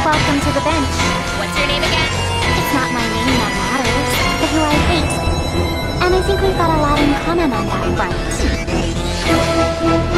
Welcome to the bench. What's your name again? It's not my name that matters, but who I hate. And I think we've got a lot in common on that front.